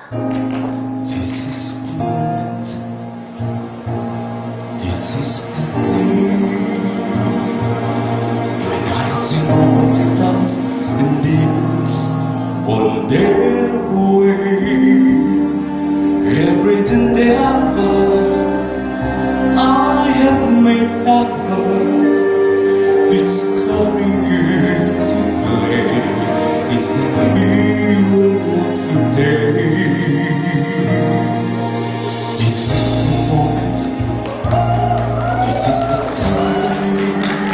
This is the moment. This is the day when I see mortals and demons on their way. Everything they have done, I have made that love. It's coming into play. It's the hero of today. This is the moment. This is the time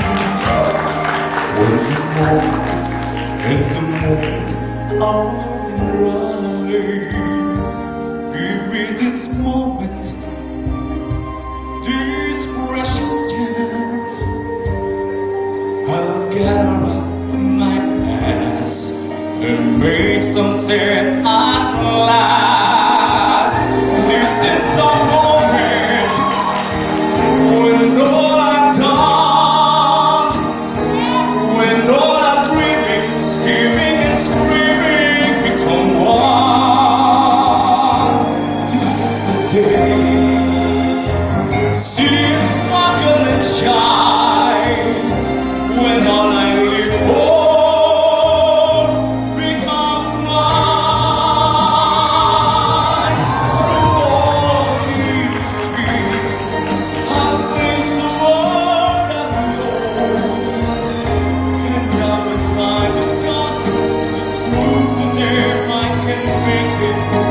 when the moment and the moment are right. Give me this moment, this precious chance. I'll gather up my past and make some sense at last. This is the moment when all I've done, when all I'm dreaming, scheming and screaming become one. This is the day. Still sparkle and shine when all I live for becomes mine. Through all these fears, I'll face the world alone, and now it's time has gone to prove to them I can make it.